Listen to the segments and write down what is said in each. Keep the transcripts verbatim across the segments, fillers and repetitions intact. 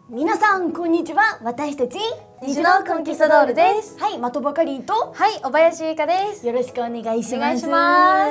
皆さんこんにちは。私たち虹のコンキスタドールです。 はい、的場かりんと、 はい、小林ゆいかです。 よろしくお願いします。 お願いします。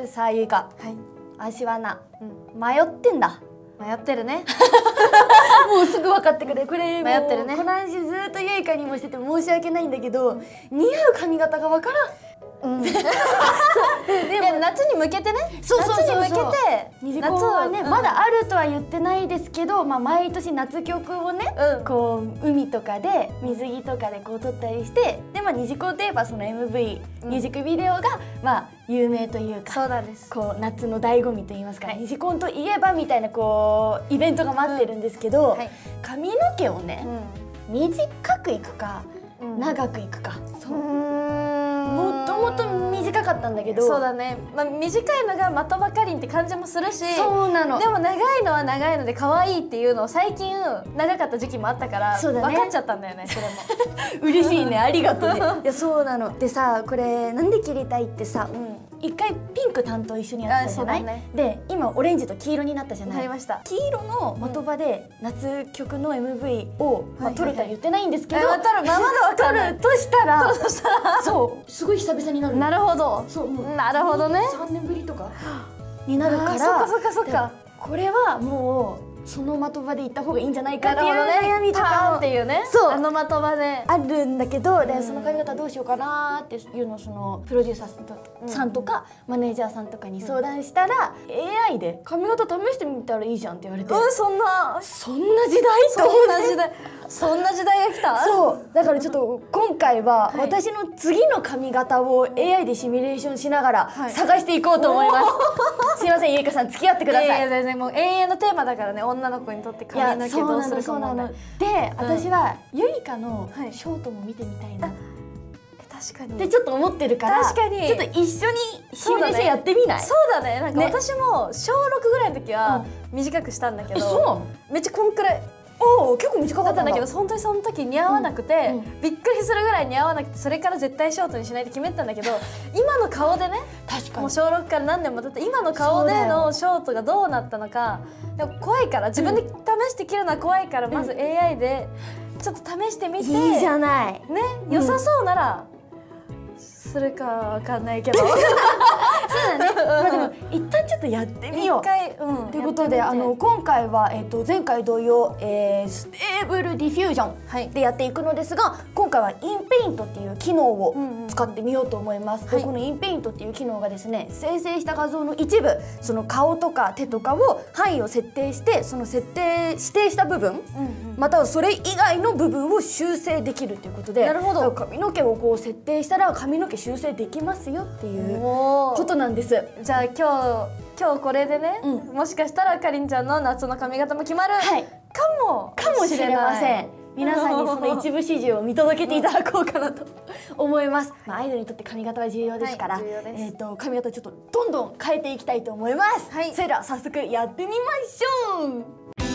さあゆいか、 はい、 足はな、うん、迷ってんだ。 迷ってるね。 もうすぐ分かってくれ。これ迷ってるね。 この話ずっとゆいかにもしてて申し訳ないんだけど、似合う髪型が分からん。うん、でも夏に向けてね。 そうそうそうそう、 夏に向けて虹コンはね、うん、まだあるとは言ってないですけど、まあ、毎年夏曲をね、うん、こう海とかで水着とかでこう撮ったりして、で、まあ、虹コンといえばその エムブイ、うん、ミュージックビデオがまあ有名というか、 そうなんです。 こう夏の醍醐味といいますか、はい、虹コンといえばみたいなこうイベントが待ってるんですけど、うん、はい、髪の毛をね、うん、短くいくか、うん、長くいくか、そう、もともと短かったんだけど、 そうだね、まあ、短いのが的場かりんって感じもするし、 そうなの。 でも長いのは長いので可愛いっていうのを最近長かった時期もあったから、そうだね、分かっちゃったんだよね。それも嬉しいね、ありがとうね。いや、そうなの。でさ、これなんで切りたいってさ、うん、一回ピンク担当一緒にやったじゃない、ね、で今オレンジと黄色になったじゃない。 なりました。 黄色の的場で夏曲の エムブイ を、まあ、撮るとは言ってないんですけど、 撮るままだ分かるとしたら、そうすごい久々になる。 なるほど、そう、なるほどね。 さんねんぶりとかになるから、 そっかそっかそっか、 これはもうその的場で行った方がいいんじゃないかっていう悩みとかっていうね、 そう、 あの的場であるんだけど、でその髪型どうしようかなっていうのをそのプロデューサーさんとかマネージャーさんとかに相談したら、 エーアイ で髪型試してみたらいいじゃんって言われて、 うん、そんなそんな時代そんな時代そんな時代が来た。 そうだからちょっと今回は私の次の髪型を エーアイ でシミュレーションしながら探していこうと思います。すいません、ゆいかさん付き合ってください。いやいや、 全然もう永遠のテーマだからね、女の子にとって髪の毛どうするか問題。 で、私はゆいかのショートも見てみたいな。 確かに。 でちょっと思ってるから、確かにちょっと一緒にシミュレーションやってみない？ そうだね。なんか私も小ろくぐらいの時は短くしたんだけど、めっちゃこんくらい。 おお、結構短かったんだけど、本当にその時似合わなくて、うんうん、びっくりするぐらい似合わなくて、それから絶対ショートにしないって決めてたんだけど、今の顔でね、確かにもう小ろくから何年も経って今の顔でのショートがどうなったのか、でも怖いから、自分で試して切るのは怖いから、うん、まず エーアイ でちょっと試してみて、 いいじゃないね、良さそうなら、うん、するかわかんないけどそうだね。まあでも一旦ちょっとやってみよう。一回、うん、ということで、あの今回はえっと前回同様、えー、ステーブルディフュージョンでやっていくのですが、今回はインペイントっていう機能を使ってみようと思います。で、このインペイントっていう機能がですね、生成した画像の一部、その顔とか手とかを範囲を設定して、その設定指定した部分、うんうん、またはそれ以外の部分を修正できるということで、なるほど、髪の毛をこう設定したら髪の毛修正できますよっていうことなんです。 じゃあ今日今日これでね、うん、もしかしたらかりんちゃんの夏の髪型も決まる、はい、かもかもしれません。皆さんにその一部始終を見届けていただこうかなと思います。まあ、アイドルにとって髪型は重要ですから、はい、えっと髪型ちょっとどんどん変えていきたいと思います。はい、それでは早速やってみましょう。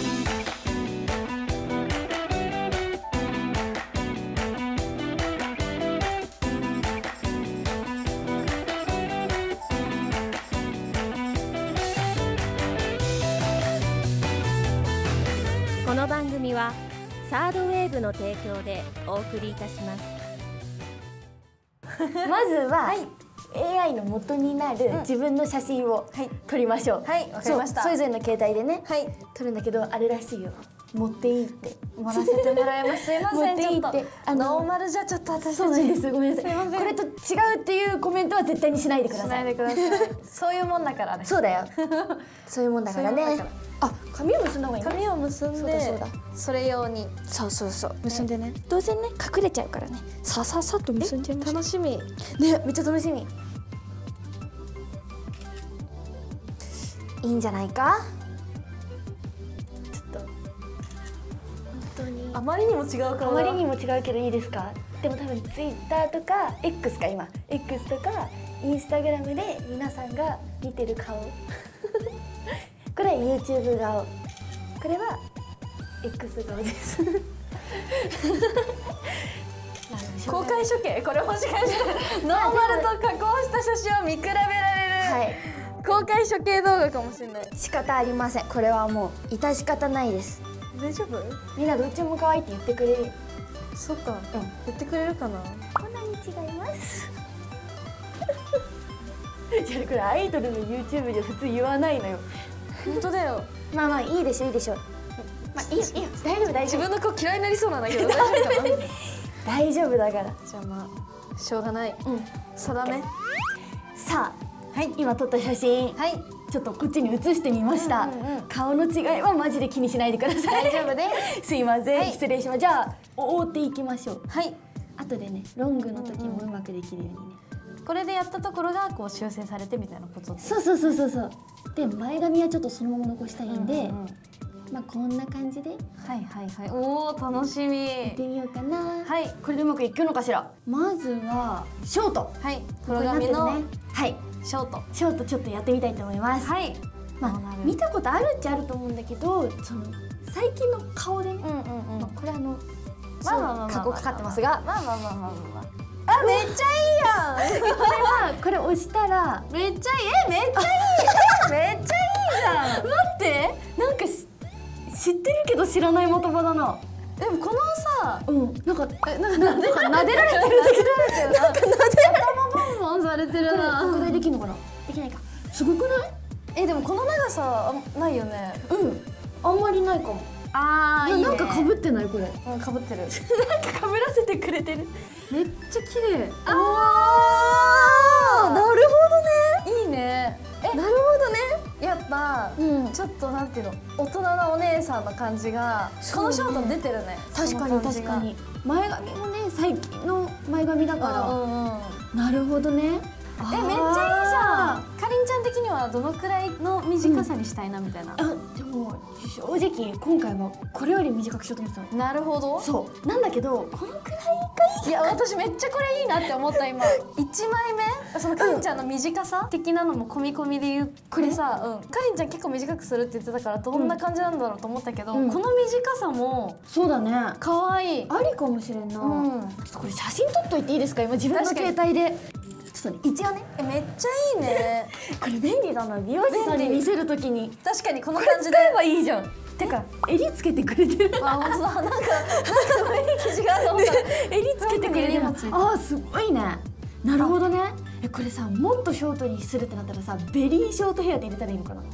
この番組はサードウェーブの提供でお送りいたします。 まずは、はい、エーアイ の元になる自分の写真を撮りましょう。 はい、わかりました。 それぞれの携帯でね、はい、撮るんだけど、あれらしいよ。持っていいって盛らせてもらいます。すいません、ちょっとあのノーマルじゃちょっと私たち、 そうなんです、ごめんなさい。これと違うっていうコメントは絶対にしないでください。 しないでください。そういうもんだからね。 そうだよ。そういうもんだからね。あ、髪を結んだ方がいい。 髪を結んで、そうだ、それ用に。 そうそうそう、結んでね。当然ね、隠れちゃうからね。さささっと結んじゃいました。 楽しみ。 ね、めっちゃ楽しみ。いいんじゃないか。 あまりにも違う顔。 あまりにも違うけどいいですか。でも多分ツイッターとか X か、今 X とかインスタグラムで皆さんが見てる顔これは YouTube 顔、これは X 顔です公開処刑、これもしかしてノーマルと加工した写真を見比べられる、はい、公開処刑動画かもしれない。 仕方ありません。これはもう致し方ないです。 大丈夫？ みんなどっちも可愛いって言ってくれる。 そっか、言ってくれるかな。 こんなに違いますじゃあこれアイドルの YouTube じゃ普通言わないのよ。 本当だよ。 まあまあいいでしょいいでしょ。まあいいよいいよ、大丈夫大丈夫。 自分の子嫌いになりそうなんだけど大丈夫かな。 大丈夫だから。 じゃあまあしょうがない。うん。定め。 さあ、はい、今撮った写真、はい、ちょっとこっちに写してみました。顔の違いはマジで気にしないでください。大丈夫です。すいません、失礼します。じゃあ覆っていきましょう。はい。後でね、ロングの時もうまくできるようにね。これでやったところがこう修正されてみたいなこと。そうそうそうそうそう。で前髪はちょっとそのまま残したいんで、まあこんな感じで。はいはいはい。おお楽しみ。やってみようかな。はい。これでうまくいくのかしら。まずはショート。はい。黒髪のはい。ショート。ショートちょっとやってみたいと思います。はい。まあ見たことあるっちゃあると思うんだけど、その最近の顔でね。うんうんうん。まあこれあのまあまあまあ過去かかってますが。まあまあまあまあまあ。あ、めっちゃいいやん。これはこれ押したらめっちゃいい。え、めっちゃいい。めっちゃいいじゃん。待って、なんか知ってるけど知らない言葉だな。でもこのさ、うん、なんかえ、なんか撫でられてるんだけど、なんか撫で頭ボンボンされてるな。拡大できるのかな。できないか。すごくない？え、でもこの長さないよね。うん、あんまりないかも。あー、いいね。なんか被ってないこれ。うん、被ってる。なんか被らせてくれてる。めっちゃ綺麗。ああ、なるほどね。いいね。え、なるほどね。やっぱ、うん、ちょっとなんていうの、大人のお姉さんの感じがこのショート出てるね。確かに確かに。前髪もね、最近の前髪だから。なるほどね。え、めっちゃいいじゃん。かりんちゃん的にはどのくらいの短さにしたいなみたいな。あ、でも正直今回はこれより短くしようと思ってた。なるほど。そうなんだけど、このくらいがいい。いや、私めっちゃこれいいなって思った今。一枚目、そのかりんちゃんの短さ的なのも込み込みで言う。これさ、うん、かりんちゃん結構短くするって言ってたから、どんな感じなんだろうと思ったけど、この短さもそうだね。可愛い。ありかもしれんな。ちょっとこれ写真撮っといていいですか？今自分の携帯で。ちょっと一応ね。え、めっちゃいいね。これ便利だな。美容師さんに見せるときに。確かにこの感じで。使えばいいじゃん。てか襟つけてくれてる。あ、本当だ。なんかなんか上に生地があると思ったら襟つけてくれてる。あ、すごいね。なるほどね。え、これさ、もっとショートにするってなったらさ、ベリーショートヘアで入れたらいいのかな。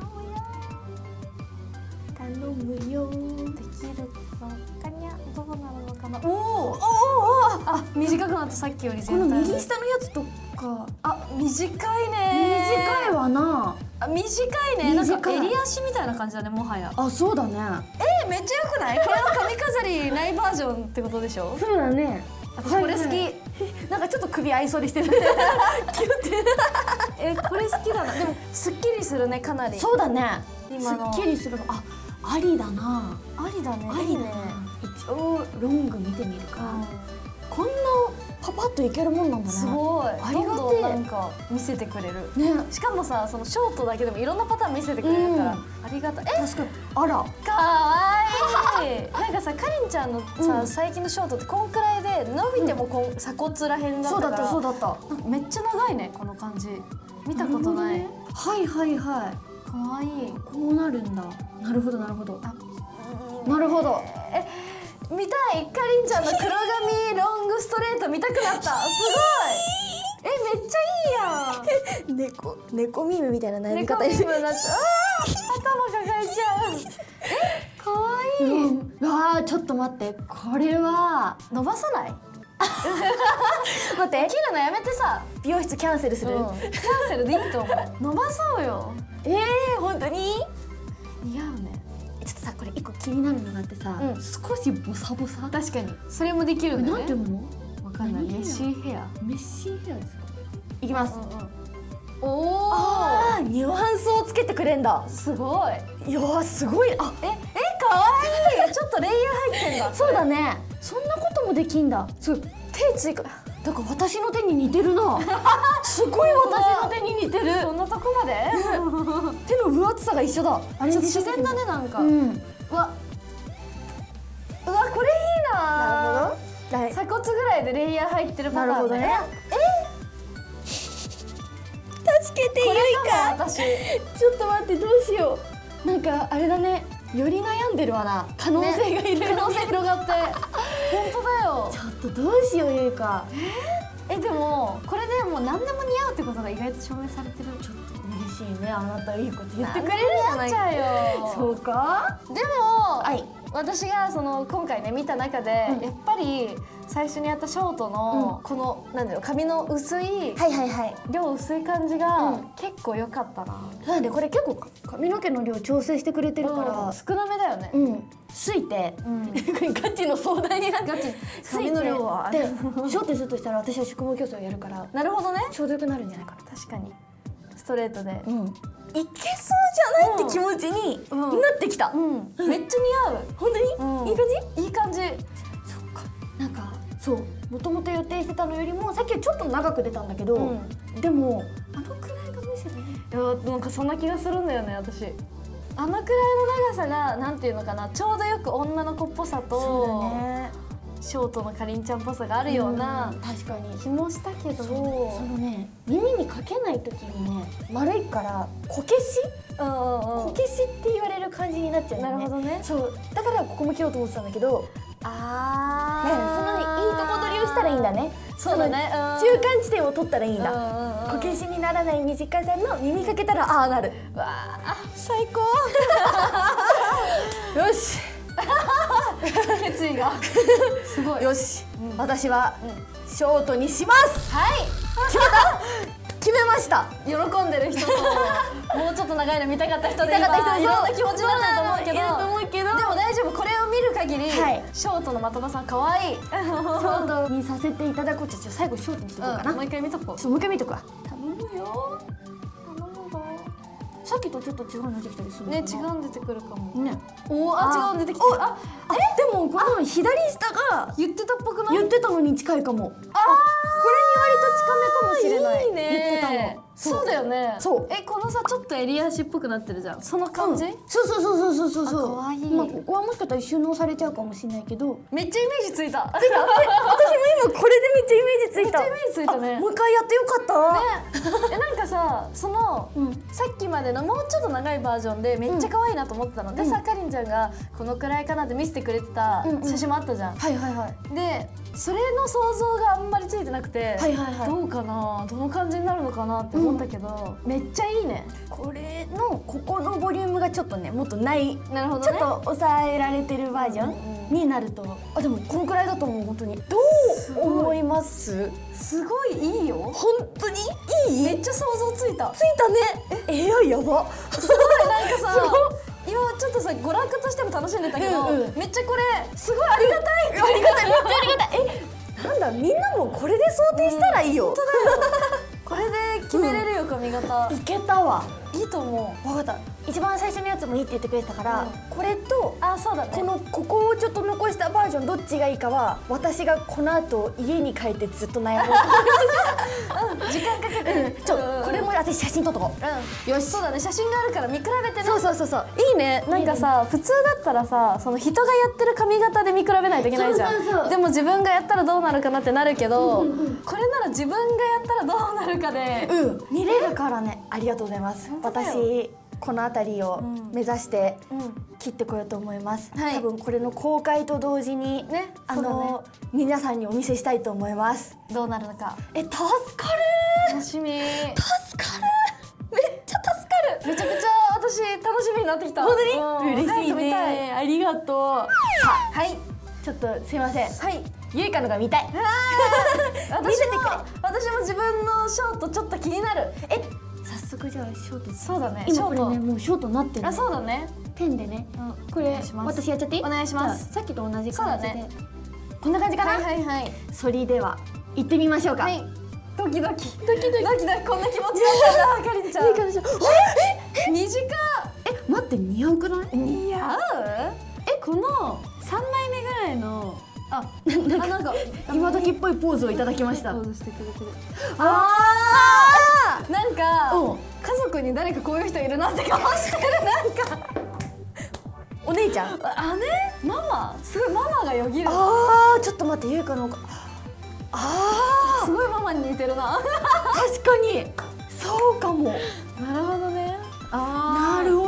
頼むよ。頼むよ。できるのかにゃ。どうなるのかな。おおおお。あ、短くなったさっきより全然。この右下のやつとか。あ、短いね。短いわな。あ、短いね。なんか襟足みたいな感じだね、もはや。あ、そうだね。え、めっちゃ良くない？これの髪飾りないバージョンってことでしょ？そうだね。私これ好き。なんかちょっと首合いそうにしてる。キュって。え、これ好きだな。でもすっきりするね、かなり。そうだね。今の。すっきりする。あ、ありだな。ありだね。ありね。一応ロング見てみるか。こんなパパッといけるもんなんだね。すごい。ありがとう。なんか見せてくれる。ね。しかもさ、そのショートだけでもいろんなパターン見せてくれるから、ありがたい。え、確かに。あら。かわいい。なんかさ、かりんちゃんのさ、最近のショートってこんくらいで伸びてもこん鎖骨らへんだったから。そうだったそうだった。めっちゃ長いね、この感じ。見たことない。はいはいはい。かわいい。こうなるんだ。なるほどなるほど。なるほど。え。見たい。かりんちゃんの黒髪ロングストレート見たくなった。すごい。え、めっちゃいいやん。猫猫ミムみたいな悩み方になっちゃう。頭抱えちゃう。え、かわいい。うん、わあ、ちょっと待って、これは伸ばさない？待って、切るのやめてさ。美容室キャンセルする。うん、キャンセルでいいと思う。伸ばそうよ。えー、本当に似合うね。ちょっとさ、これ一個気になるのがあってさ、うん、少しボサボサ。確かにそれもできるんだね。なんていうの？わかんない。メッシーヘア。メッシーヘアですか？いきます。おお。ああ、ニュアンスをつけてくれんだ。すごい。いやー、すごい。あ、え、え、可愛い。ちょっとレイヤー入ってんだ。そうだね。そんなこともできんだ。すごい。手ついか。だから私の手に似てるな。すごい私の手に似てる。そんなとこまで？手の分厚さが一緒だ。あれ自然だね、なんか。うん。うわ。うわ、これいいな。なるほど。鎖骨ぐらいでレイヤー入ってるパターンね。え？助けてゆいか。私。ちょっと待って、どうしよう。なんかあれだね。 より悩んでるわな。可能性がいる、 可能性広がって本当だよ。 ちょっとどうしようゆいか。 えー、えでもこれでもう何でも似合うってことが意外と証明されてる。 ちょっと嬉しいね。あなたいいこと言ってくれるじゃない。 似合っちゃうよ。 そうか。 でも、はい、私がその今回ね見た中で、うん、やっぱり最初にやったショートの、うん、このなんだろう髪の薄い、はいはいはい、量薄い感じが、うん、結構良かったな。 なんでこれ結構髪の毛の量調整してくれてるから、 うん、少なめだよね。 うん。すいて、うん、ガチの相談になって、ガチ髪の量はでショートするとしたら私は宿毛矯正をやるから。 なるほどね。 ちょうどよくなるんじゃないかな。 確かにストレートで、 うん、いけそうじゃないって気持ちになってきた。 うんうん、めっちゃ似合う。 本当に、うん、いい感じ？ いい感じ。 そっか。なんかそうもともと予定してたのよりもさっきはちょっと長く出たんだけど、うん、でもあのくらいがむしろね。 いやなんかそんな気がするんだよね私。あのくらいの長さがなんていうのかな、ちょうどよく女の子っぽさと、そうだね、ショートのかりんちゃんっぽさがあるような、うん、確かに気もしたけど、 そのね耳にかけない時にね丸いからこけし、うんうんうん、こけしって言われる感じになっちゃうんだよね。 なるほどね。 そうだからここも切ろうと思ってたんだけど、ああ、そのねいいとこ取りをしたらいいんだね。 そうだね。 中間地点を取ったらいいんだ。こけしにならない短さの耳かけたらああなる。わあ最高。よし。 決意がすごい。 よし、うん、私は、うん、ショートにします。 はい。 決めた。決めました。 喜んでる人ともうちょっと長いの見たかった人でいろんな気持ちになってると思うけど、でも大丈夫。これを見る限り、はい、ショートの的場さん可愛い。ショートにさせていただこう。じゃあ最後ショートにしとこうかな。 うん、もう一回見とこう。 そうもう一回見とくわ。 頼むよ。頼むぞ。 さっきとちょっと違うの出てきたりするのかな。 ね、違うん出てくるかも。 ね。 おお、あ、違うん出てきてる。あ、 え、でもこの左下が言ってたっぽくない？ 言ってたのに近いかも。ああ、これに割と近めかもしれない。いいね。言ってたの。 そうだよね。 そう。 え、このさちょっと襟足っぽくなってるじゃん。その感じ？ そうそうそうそうそうそう。 可愛い。 まあここはもしかしたら収納されちゃうかもしれないけど。 めっちゃイメージついた。 ついた。私も今これでめっちゃイメージついた。 めっちゃイメージついたね。 もう一回やってよかった。 ね。え、なんかさ、そのさっきまでのもうちょっと長いバージョンでめっちゃ可愛いなと思ってたの。でさ、かりんちゃんがこのくらいかなって見せてくれてた写真もあったじゃん。 はいはいはい。 で、それの想像があんまりついてなくて、どうかな、どの感じになるのかなって思ったけど、めっちゃいいね。 これのここのボリュームがちょっとねもっとない、 なるほどね、 ちょっと抑えられてるバージョンになると、あ、でもこのくらいだと思う。本当にどう思います？ すごいいいよ。 本当にいい？ めっちゃ想像ついた。 ついたね。え、エアやば。 すごいなんかさ、今ちょっとさ娯楽としても楽しんでたけど、うんうん、めっちゃこれすごいありがたい。 ありがたい、めっちゃありがたい。え、なんだ、みんなもこれで想定したらいいよ。 本当だよ。これで決めれるよ、髪型。 いけたわ。 いいと思う。 分かった。一番最初のやつもいいって言ってくれてたから、これと、 あ、そうだね、 このここをちょっと残したバージョンどっちがいいかは私がこの後家に帰ってずっと悩む。 時間かけて、 ちょこれも私写真撮っとこう。よし、そうだね、写真があるから見比べてね。 そうそうそうそう、 いいね。なんかさ、普通だったらさ、その人がやってる髪型で見比べないといけないじゃん。でも自分がやったらどうなるかなってなるけど、これなら自分がやったらどうなるかで見れるからね。ありがとうございます。私この辺りを目指して切ってこようと思います。多分これの公開と同時にね、あの皆さんにお見せしたいと思います。 どうなるのか。 え、助かる。 楽しみ。 助かる。めっちゃ助かる。 めちゃくちゃ私楽しみになってきた。 本当に嬉しいね。ありがとう。さあ、はい。ちょっとすいません。はい。ゆいかのが見たい。 見せてくれ。私も自分のショートちょっと気になる。 え、早速じゃあショート。 そうだね。 今これねもうショートになってる。 あ、そうだね。 ペンでね。これ私やっちゃっていい？ お願いします。 さっきと同じ感じで。こんな感じかな。 はいはいはい。 それでは行ってみましょうか。はい。 ドキドキドキドキドキドキ、こんな気持ちだったな、かりんちゃん。いい感じ。え、短い。 え、待って、似合うくない？ 似合う？え、この三枚目ぐらいの。あ、なんか今時っぽいポーズをいただきました。 ポーズしてくれてる。 ああ、なんか家族に誰かこういう人いるなって顔してる。なんかお姉ちゃん、 姉、ママ、すごいママがよぎる。 ああ、ちょっと待って、ゆうかの、 ああ、すごいママに似てるな。 確かにそうかも。 なるほどね。 ああ、なるほどね。 でもなんか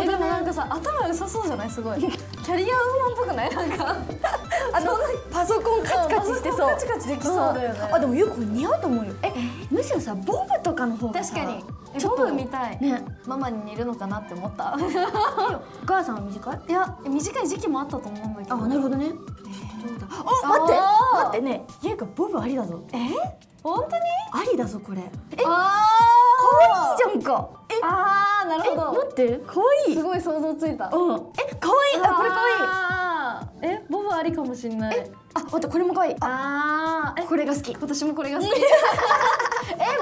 かさ頭良さそうじゃない？すごいキャリアウーマンっぽくない？なんかあのパソコンカチカチしてそう、 カチカチできそうだよね。 あでもよく似合うと思うよ。えむしろさボブとかの方が確かにボブみたいね。 ママに似るのかなって思った。 お母さんは短い？ いや短い時期もあったと思うんだけど。 あなるほどね。あ待って待ってね、ゆうかボブありだぞ。 え本当にありだぞこれ。えあかわいいじゃんか。えあーなるほど。 待ってかわいい。 すごい想像ついた。 うん。えかわいい。あこれかわいい。 えボブありかもしれない。 あ待ってこれもかわいい。 ああこれが好き。 私もこれが好き。えボブありじゃない。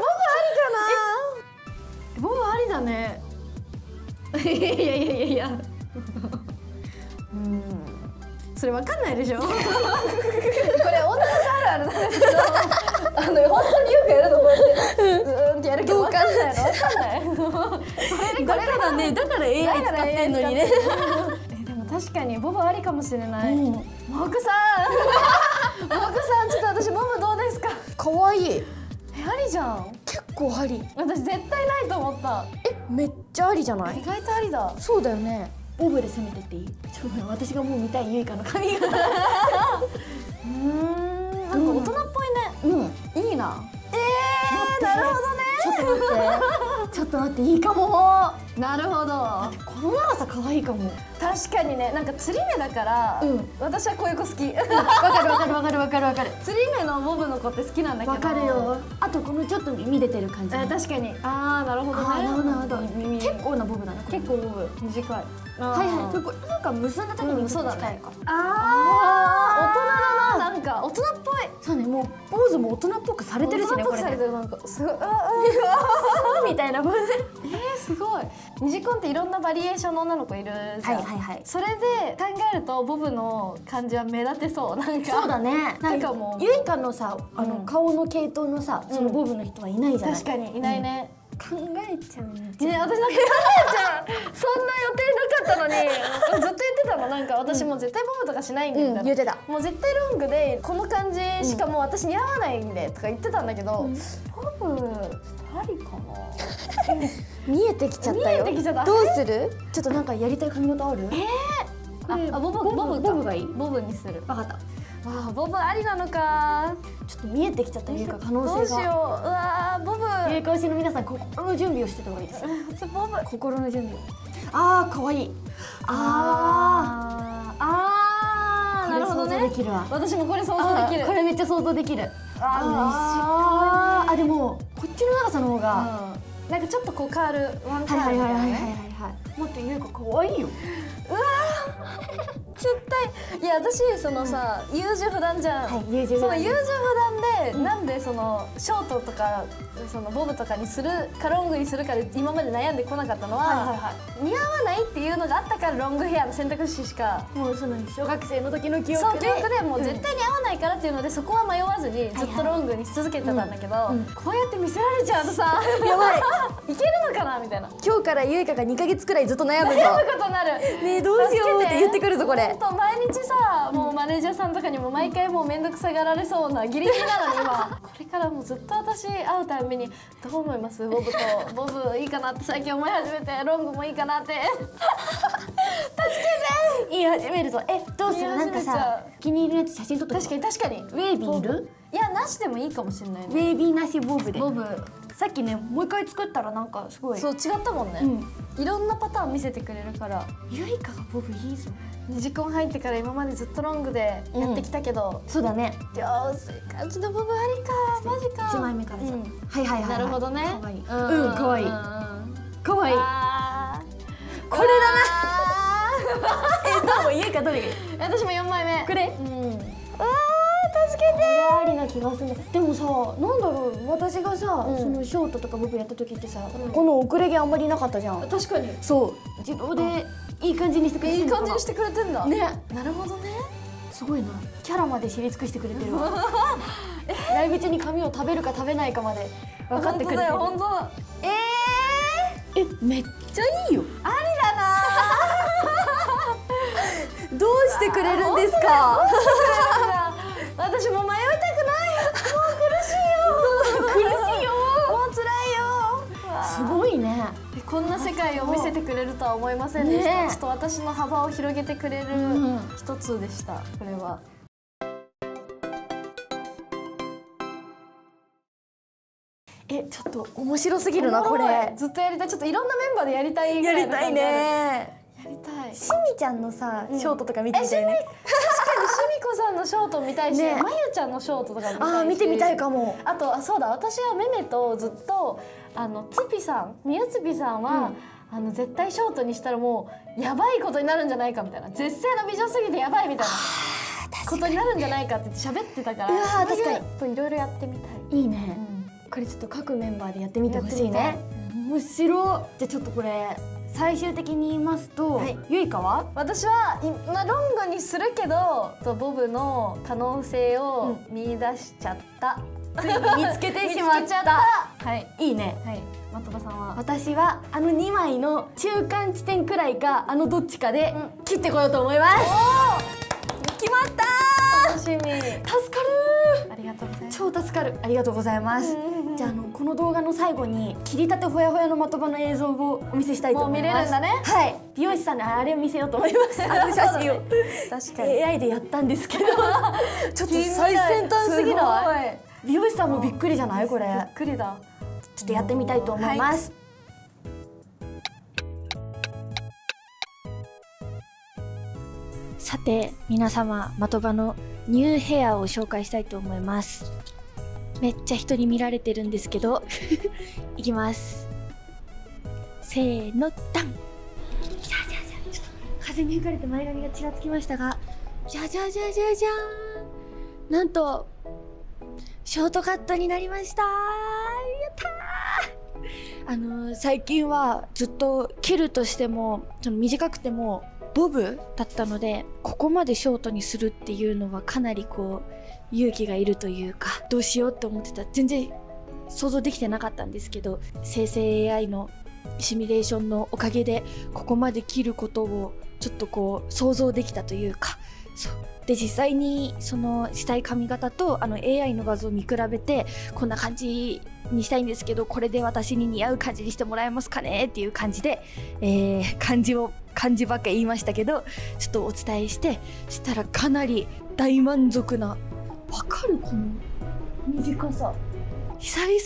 ボブありだね。いやいやいやいやいや。うんそれわかんないでしょ。これ女の子あるあるなんですけど、あの本当によくやるのこうやってうーんってやるけどわかんないのわかんない。 だからねだから エーアイ 使ってんのにね。 えでも確かにボブありかもしれない。 うんモクさん、モクさんちょっと私ボブどうですか。 かわいい。 えありじゃん。 結構あり。 私絶対ないと思った。 えめっちゃありじゃない？ 意外とありだ。 そうだよね。ボブで攻めてっていい？ちょっと私がもう見たいゆいかの髪型。 うーんなんか大人っぽいね。 うんいいな。えーなるほどね。 ちょっと待ってちょっと待っていいかも。 なるほど。 この長さ可愛いかも。 確かにね、なんか釣り目だから、 うん私はこういう子好き。 わかるわかるわかるわかるわかる。 釣り目のボブの子って好きなんだけど。 わかるよ。あとこのちょっと耳出てる感じ。 あ確かに。ああなるほどね。 あなるほどなるほど。 耳結構なボブだね。 結構ボブ短い。 はいはい。これなんか結んだ時にそうだね。 ああ大人だな。なんか大人っぽい。 そうねもうポーズも大人っぽくされてるしねこれ。 されてるなんかすごい。 みたいなポーズ。 えーすごい。ニジコンっていろんなバリエーションの女の子いるじゃん。 はいはいはい。 それで考えるとボブの感じは目立てそう。なんかそうだね。 なんかもうゆいかのさあの顔の系統のさそのボブの人はいないじゃない。 確かにいないね。 考えちゃうね。 ね私なんか考えちゃう。そんな予定なかったのにずっと言ってたの。なんか私もう絶対ボブとかしないんでみたいな。 言ってた。 もう絶対ロングでこの感じしかもう私似合わないんでとか言ってたんだけど、ボブありかな。 見えてきちゃったよ。 見えてきちゃった。 どうする？ちょっとなんかやりたい髪型ある？ えー、あボブボブボブがいい？ ボブにする。 わかった。 わあボブありなのか。 ちょっと見えてきちゃったゆいか可能性が。 どうしよう。うわーボブ。 ゆいか推しの皆さん心の準備をしてた方がいいですよ。 ボブ。 心の準備。ああ可愛い。ああああなるほどね。 できるわ。 私もこれ想像できる。 これめっちゃ想像できる。 あああでもこっちの長さの方がなんかちょっとこうカールワンカはいールみはいはいはいはいたいなね。 はい。待ってゆいか可愛いよ。 うわー絶対いや私そのさ優柔不断じゃん。 はい優柔不断。 その優柔不断でなんでそのショートとかそのボブとかにするかロングにするかで今まで悩んでこなかったのは似合わないっていうのがあったからロングヘアの選択肢しかもうその小学生の時の記憶で。 そう記憶でもう絶対に合わないからっていうのでそこは迷わずにずっとロングにし続けてたんだけどこうやって見せられちゃうとさやばいいけるのかなみたいな。 今日からゆいかがにかげつくらいずっと悩むぞ。 悩むことになる。 ねえどうしようって言ってくるぞこれ。 本当毎日さもうマネージャーさんとかにも毎回もう面倒くさがられそうなギリギリなのに今これからもうずっと私会うたびにどう思いますボブとボブいいかなって最近思い始めてロングもいいかなって助けて言い始めるぞ。えどうする？なんか言い始めちゃさ気に入るやつ写真撮って。 確かに確かにウェービーいる？ いやなしでもいいかもしれないウね。 ェービーなしボブで。 ボブさっきねもう一回作ったらなんかすごい。 そう違ったもんね、いろんなパターン見せてくれるからゆいかがボブいいぞ。 ニジコン入ってから今までずっとロングでやってきたけど、 そうだね。 上手い感じのボブありかマジか。 いちまいめからさ。 うんはいはいはい。 なるほどね。 可愛い。 うんうん可愛い。可愛い。 あーこれだな。えどうもゆいかどれがいい？ 私もよんまいめ。 これ？ うん。 あー助けて。これありな気がするんだ。でもさなんだろう私がさうんそのショートとかボブやった時ってさこの遅れ毛あんまりなかったじゃん。 確かに。 そう自動でいい感じにしてくれていいるのかな。 感じにしてくれてんだ。 ね。 なるほどね。 すごいな。キャラまで知り尽くしてくれてるわ。ライブ中に髪を食べるか食べないかまで分かってくれてる。 本当だよ本当。ええめっちゃいいよ。 ー、ありだなどうしてくれるんですか。 私もう迷いたくない。もう苦しいよ。 苦しいよ。 もう辛いよ。 すごいね。 えこんな世界を見せてくれるとは思いませんでした、ね、ちょっと私の幅を広げてくれる一つでした、これは。 え、ちょっと面白すぎるなこれ。 ずっとやりたい。ちょっといろんなメンバーでやりたいぐらいの感じ。やりたいね。やりたい。 しみちゃんのさ、ショートとか見てみたいね。 確かにしみこさんのショート見たいし、まゆちゃんのショートとか見たいし。 あ、見てみたいかも。 あと、あ、そうだ、私はめめとずっとあのつぴさん、みゆつぴさんは、あの絶対ショートにしたらもうやばいことになるんじゃないかみたいな、絶世の美女すぎてやばいみたいなことになるんじゃないかって喋ってたから、うわー、確かにいろいろやってみたい。 いいね。これちょっと各メンバーでやってみてほしいね。面白い。じゃあちょっとこれ最終的に言いますと、はい、ゆいかは？ 私はまあロングにするけど、とボブの可能性を見出しちゃった。 ついに見つけてしまった。 はい、 いいね。 はい。的場さんは？ 私はあのにまいの中間地点くらいか、あのどっちかで切ってこようと思います。おー、決まった。 楽しみ。 助かる。 ありがとうございます。 超助かる。ありがとうございます。じゃあ、あのこの動画の最後に切りたてほやほやの的場の映像をお見せしたいと思います。もう見れるんだね。はい。美容師さんにあれを見せようと思います。あの写真を。確かに。エーアイ でやったんですけど、ちょっと最先端すぎない？美容師さんもびっくりじゃないこれ？びっくりだ。 ちょっとやってみたいと思います。さて皆様、的場のニューヘアを紹介したいと思います。めっちゃ人に見られてるんですけどいきます。せーの、ダン。じゃあじゃあじゃあちょっと風に吹かれて前髪がちらつきましたが、じゃじゃじゃじゃじゃーん、なんとショートカットになりましたー。やったー。あのー、最近はずっと切るとしてもその短くてもボブだったので、ここまでショートにするっていうのはかなりこう勇気がいるというか、どうしようって思ってた。全然想像できてなかったんですけど、生成 エーアイ のシミュレーションのおかげでここまで切ることをちょっとこう想像できたというか、そうで実際にそのしたい髪型とあの エーアイ の画像を見比べて、こんな感じにしたいんですけど、これで私に似合う感じにしてもらえますかねっていう感じで、えー、漢字を漢字ばっか言いましたけど、ちょっとお伝えしてしたらかなり大満足な。わかる？この短さ久々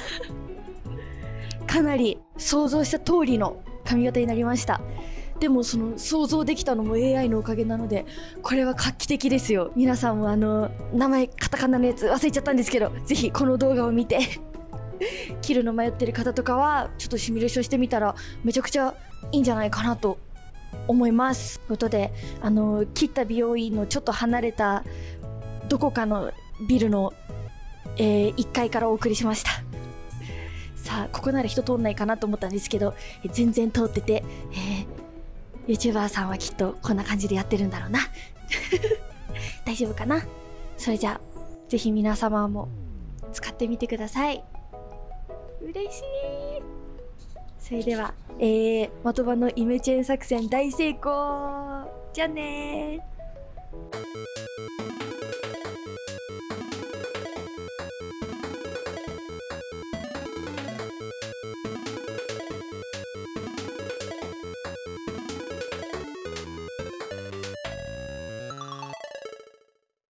かなり想像した通りの髪型になりました。でもその想像できたのも エーアイ のおかげなので、これは画期的ですよ。皆さんもあの名前カタカナのやつ忘れちゃったんですけど、ぜひこの動画を見て切るの迷ってる方とかはちょっとシミュレーションしてみたらめちゃくちゃいいんじゃないかなと思います。ということで、あの切った美容院のちょっと離れたどこかのビルの、えー、いっかいからお送りしました。さあここなら人通んないかなと思ったんですけど、え全然通ってて、えー、YouTuber さんはきっとこんな感じでやってるんだろうな大丈夫かな。それじゃあぜひ皆様も使ってみてください。嬉しい。それでは、えー、的場のイメチェン作戦大成功。じゃあねー。